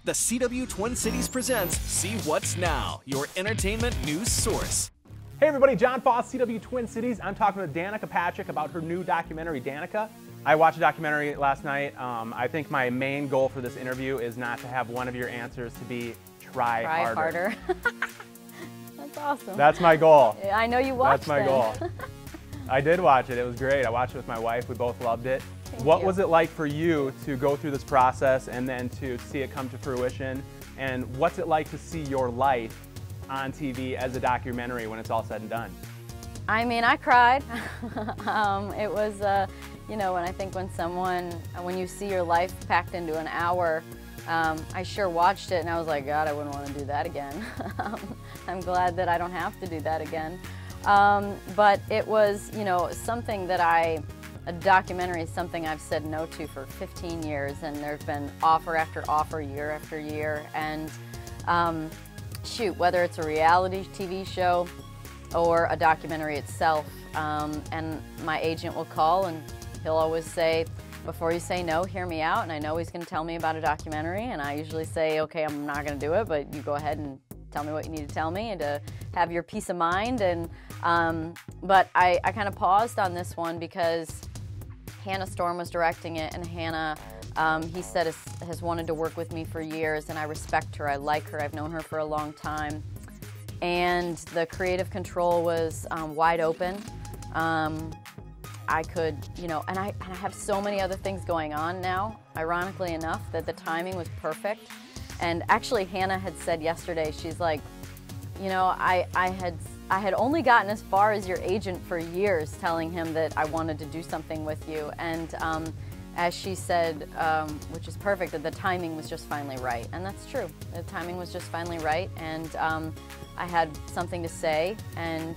The CW Twin Cities presents See What's Now, your entertainment news source. Hey everybody, John Foss, CW Twin Cities. I'm talking with Danica Patrick about her new documentary, Danica. I watched a documentary last night. I think my main goal for this interview is not to have one of your answers to be try harder. That's awesome. That's my goal. I know you watched That's my goal. I did watch it. It was great. I watched it with my wife. We both loved it. What was it like for you to go through this process and then to see it come to fruition? And what's it like to see your life on TV as a documentary when it's all said and done? I mean, I cried. It was, you know, when you see your life packed into an hour, I sure watched it and I was like, God, I wouldn't want to do that again. I'm glad that I don't have to do that again. But it was, you know, something that a documentary is something I've said no to for 15 years, and there's been offer after offer, year after year, and shoot, whether it's a reality TV show or a documentary itself, and my agent will call and he'll always say, before you say no, hear me out, and I know he's going to tell me about a documentary, and I usually say, okay, I'm not going to do it, but you go ahead and tell me what you need to tell me and to have your peace of mind. And but I kind of paused on this one because Hannah Storm was directing it, and Hannah, he said, has wanted to work with me for years, and I respect her, I like her, I've known her for a long time. And the creative control was wide open. I could, you know, and I have so many other things going on now, ironically enough, that the timing was perfect. And actually Hannah had said yesterday, she's like, you know, I had only gotten as far as your agent for years, telling him that I wanted to do something with you. And as she said, which is perfect, that the timing was just finally right. And that's true. The timing was just finally right. And I had something to say. And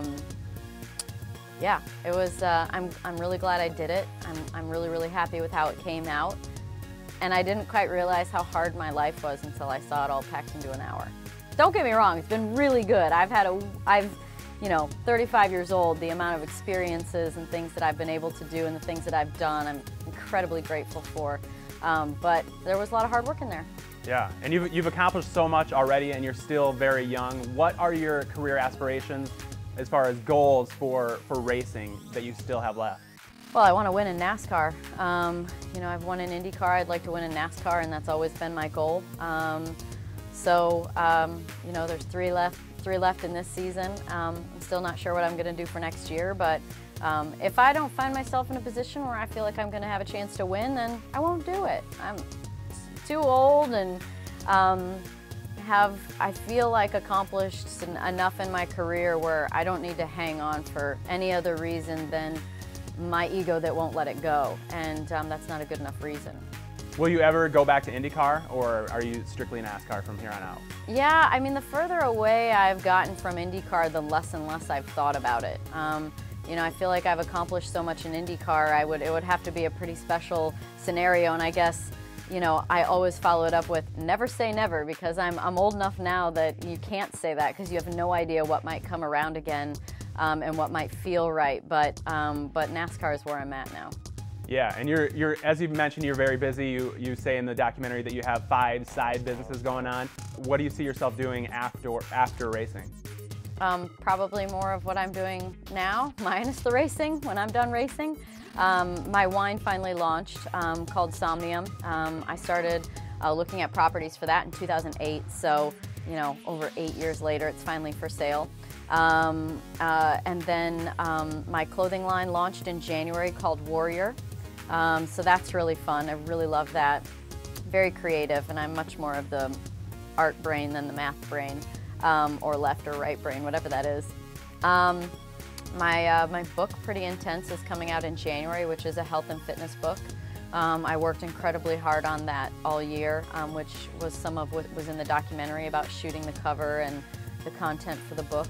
yeah, it was, I'm really glad I did it. I'm really, really happy with how it came out. And I didn't quite realize how hard my life was until I saw it all packed into an hour. Don't get me wrong, it's been really good. I've, you know, 35 years old, the amount of experiences and things that I've been able to do and the things that I've done, I'm incredibly grateful for. But there was a lot of hard work in there. Yeah, and you've accomplished so much already, and you're still very young. What are your career aspirations as far as goals for racing that you still have left? Well, I want to win in NASCAR. You know, I've won in IndyCar, I'd like to win in NASCAR, and that's always been my goal. You know, there's three left in this season. I'm still not sure what I'm going to do for next year, but if I don't find myself in a position where I feel like I'm going to have a chance to win, then I won't do it. I'm too old and I feel like accomplished enough in my career where I don't need to hang on for any other reason than my ego that won't let it go, and that's not a good enough reason. Will you ever go back to IndyCar, or are you strictly NASCAR from here on out? Yeah, I mean, the further away I've gotten from IndyCar, the less and less I've thought about it. You know, I feel like I've accomplished so much in IndyCar, it would have to be a pretty special scenario, and I guess, you know, I always follow it up with never say never, because I'm old enough now that you can't say that because you have no idea what might come around again and what might feel right, but NASCAR is where I'm at now. Yeah, and you're as you've mentioned, you're very busy. You say in the documentary that you have 5 side businesses going on. What do you see yourself doing after racing? Probably more of what I'm doing now, minus the racing, when I'm done racing. My wine finally launched, called Somnium. I started looking at properties for that in 2008, so, you know, over 8 years later, it's finally for sale. And then my clothing line launched in January called Warrior. So that's really fun. I really love that. Very creative, and I'm much more of the art brain than the math brain, or left or right brain, whatever that is. My book, Pretty Intense, is coming out in January, which is a health and fitness book. I worked incredibly hard on that all year, which was some of what was in the documentary about shooting the cover and the content for the book.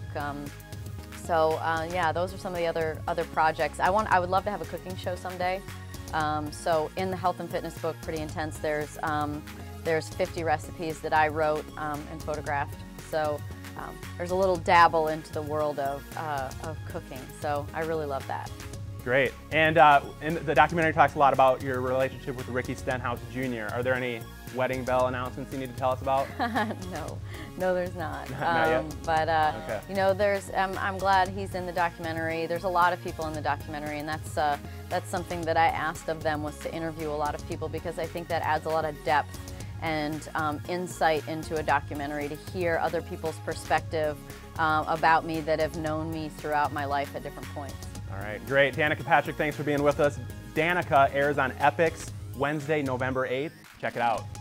Yeah, those are some of the other projects. I would love to have a cooking show someday. So in the health and fitness book, Pretty Intense, there's 50 recipes that I wrote and photographed. So there's a little dabble into the world of cooking. So I really love that. Great. And the documentary talks a lot about your relationship with Ricky Stenhouse Jr. Are there any wedding bell announcements you need to tell us about? No, there's not. Not yet? But Okay. you know, I'm glad he's in the documentary. There's a lot of people in the documentary, and that's something that I asked of them, was to interview a lot of people, because I think that adds a lot of depth and insight into a documentary, to hear other people's perspective about me that have known me throughout my life at different points. All right, great. Danica Patrick, thanks for being with us. Danica airs on Epix Wednesday, November 8th. Check it out.